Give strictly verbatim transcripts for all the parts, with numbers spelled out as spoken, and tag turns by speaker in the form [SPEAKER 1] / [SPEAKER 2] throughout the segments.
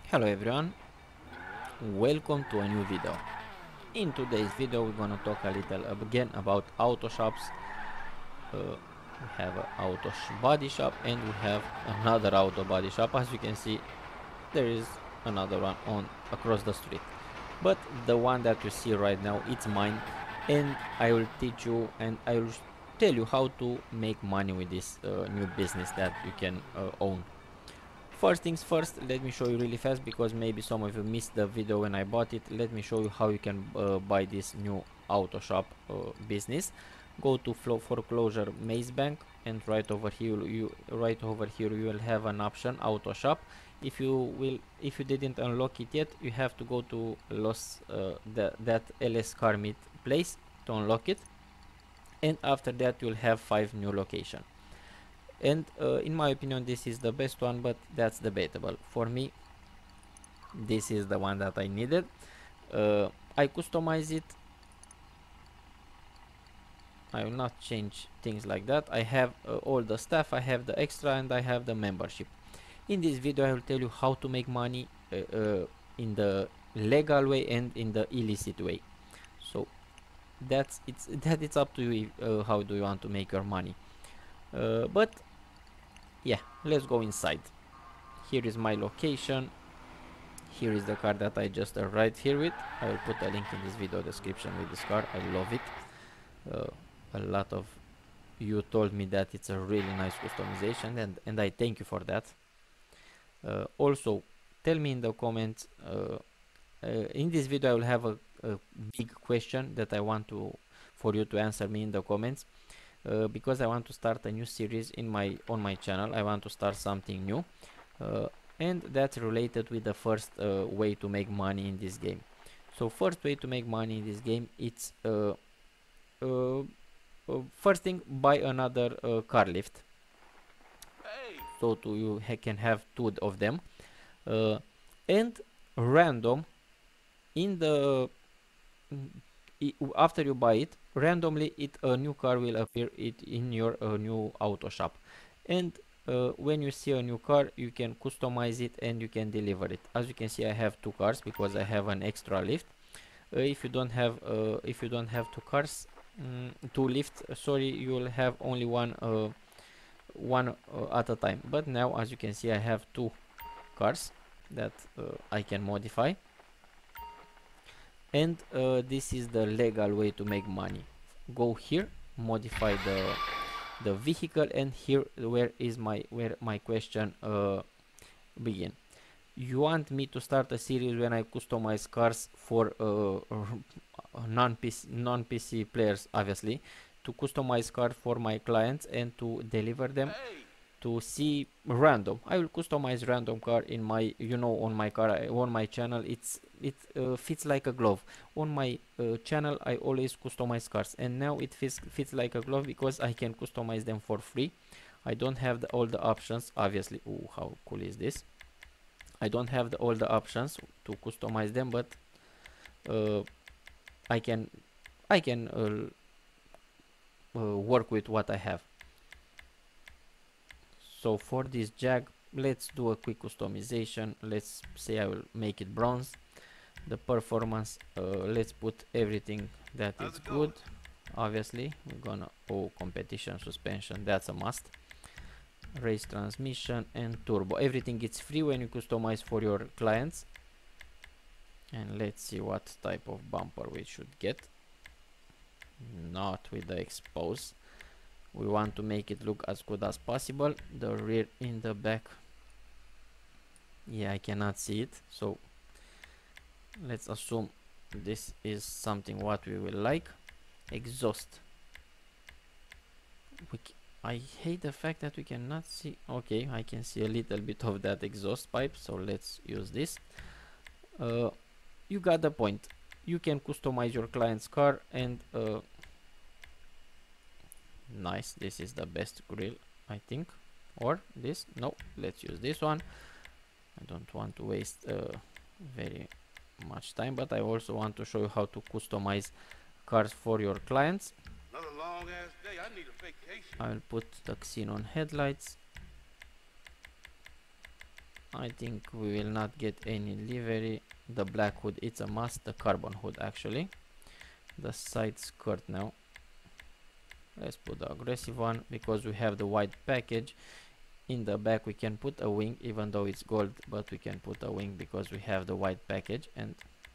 [SPEAKER 1] Hello everyone, welcome to a new video. In today's video we're gonna talk a little again about auto shops. Uh, we have an auto sh body shop and we have another auto body shop. As you can see, there is another one on across the street. But the one that you see right now, it's mine, and I will teach you and I will tell you how to make money with this uh, new business that you can uh, own. First things first, let me show you really fast because maybe some of you missed the video when I bought it. Let me show you how you can uh, buy this new auto shop uh, business. Go to flow foreclosure Maze Bank, and right over here you right over here you will have an option auto shop. If you will if you didn't unlock it yet, you have to go to Los uh, the, that L S car meet place to unlock it, and after that you'll have five new locations. And uh, in my opinion this is the best one, but that's debatable. For me, this is the one that I needed. uh, I customize it. I will not change things like that. I have uh, all the stuff, I have the extra, and I have the membership. In this video I will tell you how to make money uh, uh, in the legal way and in the illicit way. So that's it's that it's up to you if, uh, how do you want to make your money. Uh, but yeah, let's go inside. Here is my location. Here is the car that I just arrived here with. I will put a link in this video description with this car. I love it. Uh, a lot of you told me that it's a really nice customization, and, and I thank you for that. Uh, also, tell me in the comments. Uh, uh, in this video I will have a, a big question that I want to for you to answer me in the comments. Uh, because I want to start a new series in my on my channel. I want to start something new, uh, and that's related with the first uh, way to make money in this game. So first way to make money in this game, it's uh, uh, uh, first thing, buy another uh, car lift. So to you ha can have two of them, uh, and random in the I, after you buy it, randomly it a new car will appear it in your uh, new auto shop. And uh, when you see a new car, you can customize it and you can deliver it. As you can see, I have two cars because I have an extra lift. Uh, if you don't have uh, if you don't have two cars, mm, two lifts, uh, sorry, you will have only one uh, one uh, at a time. But now, as you can see, I have two cars that uh, I can modify. And uh, this is the legal way to make money. Go here, modify the the vehicle, and here where is my where my question uh, begin. You want me to start a series when I customize cars for uh, non-P C non-P C players, obviously, to customize cars for my clients and to deliver them. Hey. To see random, I will customize random car in my, you know, on my car, on my channel. It's it uh, fits like a glove. On my uh, channel I always customize cars, and now it fits fits like a glove because I can customize them for free. I don't have the, all the options, obviously. Oh, how cool is this? I don't have the, all the options to customize them, but uh, I can I can uh, uh, work with what I have. So for this Jag, let's do a quick customization. Let's say I will make it bronze. The performance, uh, let's put everything that How's is good. Obviously, we're gonna oh competition suspension, that's a must. Race transmission and turbo. Everything is free when you customize for your clients. And let's see what type of bumper we should get. Not with the expose. We want to make it look as good as possible. The rear in the back, yeah, I cannot see it, so let's assume this is something what we will like. Exhaust, we I hate the fact that we cannot see. Okay, I can see a little bit of that exhaust pipe, so let's use this. Uh, you got the point. You can customize your client's car, and uh, nice, this is the best grill, I think. Or this, no, let's use this one. I don't want to waste uh, very much time, but I also want to show you how to customize cars for your clients. Another long ass day. I need a vacation. I will put the xenon headlights. I think we will not get any livery. The black hood, it's a must. The carbon hood actually. The side skirt now. Let's put the aggressive one because we have the white package. In the back we can put a wing, even though it's gold, but we can put a wing because we have the white package. And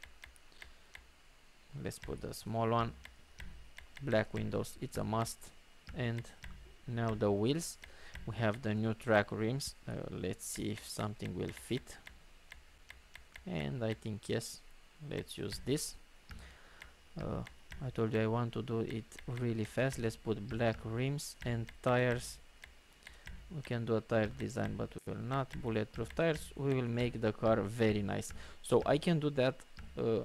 [SPEAKER 1] let's put the small one. Black windows, it's a must. And now the wheels, we have the new track rims. Uh, let's see if something will fit, and I think yes. Let's use this. uh, I told you I want to do it really fast. Let's put black rims and tires. We can do a tire design, but we will not. Bulletproof tires, we will make the car very nice. So I can do that. uh,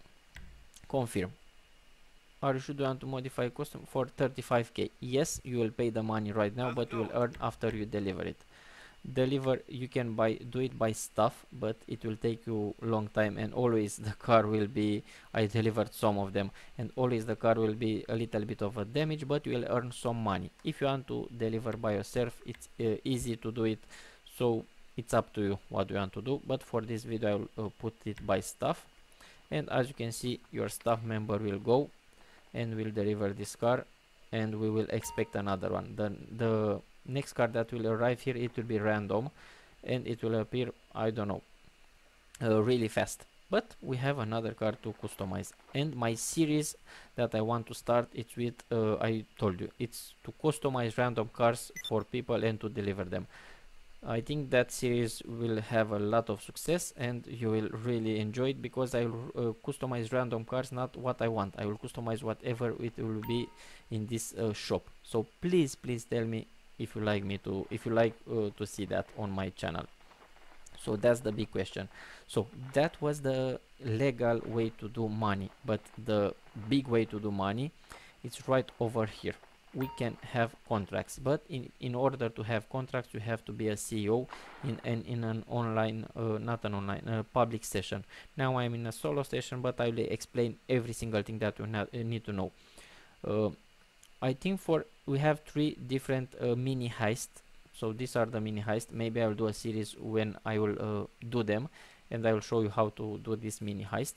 [SPEAKER 1] confirm. Are you sure you want to modify custom for thirty-five K? Yes, you will pay the money right now, but you will earn after you deliver it. Deliver, you can buy do it by stuff, but it will take you long time, and always the car will be, I delivered some of them, and always the car will be a little bit of a damage, but you will earn some money. If you want to deliver by yourself, it's uh, easy to do it, so it's up to you what you want to do. But for this video I will uh, put it by stuff, and as you can see, your staff member will go and will deliver this car, and we will expect another one. The the next car that will arrive here, it will be random, and it will appear, I don't know, uh, really fast. But we have another car to customize, and my series that I want to start, it's with uh, I told you, it's to customize random cars for people and to deliver them. I think that series will have a lot of success, and you will really enjoy it, because I will uh, customize random cars, not what I want. I will customize whatever it will be in this uh, shop. So please, please tell me if you like me to, if you like uh, to see that on my channel. So that's the big question. So that was the legal way to do money, but the big way to do money, it's right over here. We can have contracts, but in in order to have contracts, you have to be a C E O in an in an online uh, not an online uh, public session. Now I'm in a solo session, but I will explain every single thing that you uh, need to know. uh, I think for we have three different uh, mini heists. So these are the mini heists. Maybe I will do a series when I will uh, do them, and I will show you how to do this mini heist.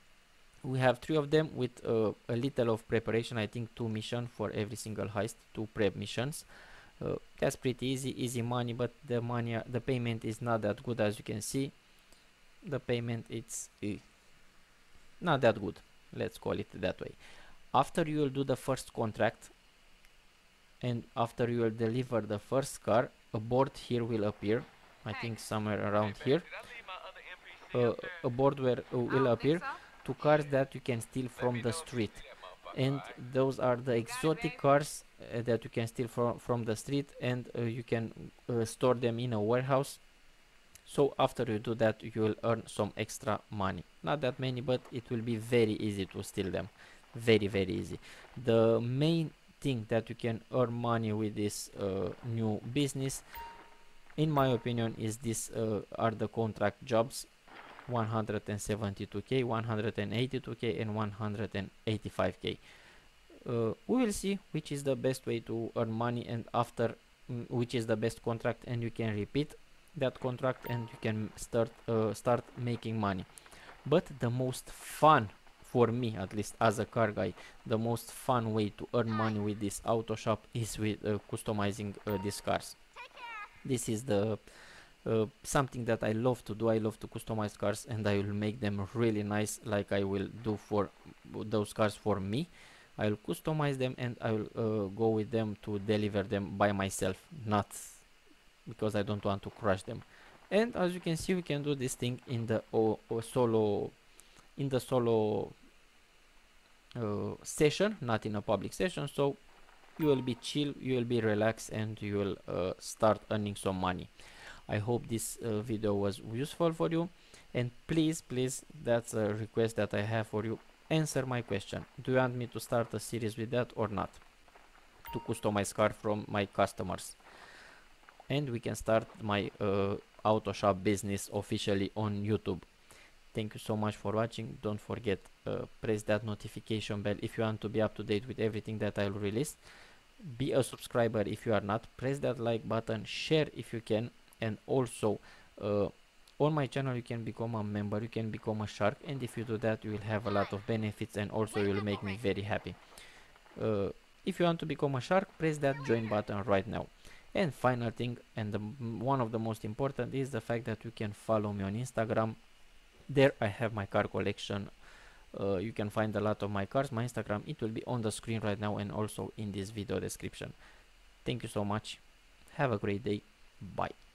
[SPEAKER 1] We have three of them with uh, a little of preparation. I think two missions for every single heist, two prep missions. Uh, that's pretty easy, easy money, but the money, uh, the payment is not that good. As you can see, the payment it's uh, not that good. Let's call it that way. After you will do the first contract, and after you will deliver the first car, a board here will appear. I think somewhere around here. Uh, a board where uh, will appear to cars that you can steal from the street, and those are the exotic cars uh, that you can steal from from the street, and uh, you can uh, store them in a warehouse. So after you do that, you will earn some extra money, not that many, but it will be very easy to steal them, very very easy. The main thing that you can earn money with this uh, new business, in my opinion, is this uh, are the contract jobs. one hundred seventy-two K, one hundred eighty-two K, and one hundred eighty-five K. Uh, we will see which is the best way to earn money, and after mm, which is the best contract, and you can repeat that contract and you can start uh, start making money. But the most fun, for me at least as a car guy, the most fun way to earn money with this auto shop is with uh, customizing uh, these cars. This is the Uh, something that I love to do. I love to customize cars, and I will make them really nice, like I will do for those cars for me. I will customize them, and I will uh, go with them to deliver them by myself, not because I don't want to crush them. And as you can see, we can do this thing in the o o solo in the solo uh, session, not in a public session. So you will be chill, you will be relaxed, and you will uh, start earning some money. I hope this uh, video was useful for you, and please please, that's a request that I have for you, answer my question. Do you want me to start a series with that or not, to customize car from my customers, and we can start my uh, auto shop business officially on YouTube. Thank you so much for watching. Don't forget, uh, press that notification bell if you want to be up to date with everything that I will release. Be a subscriber if you are not. Press that like button, share if you can, and also uh, on my channel you can become a member, you can become a shark, and if you do that you will have a lot of benefits, and also you will make me very happy. uh, if you want to become a shark, press that join button right now. And final thing, and the, one of the most important, is the fact that you can follow me on Instagram. There I have my car collection. Uh, you can find a lot of my cars. My Instagram, it will be on the screen right now and also in this video description. Thank you so much. Have a great day. Bye.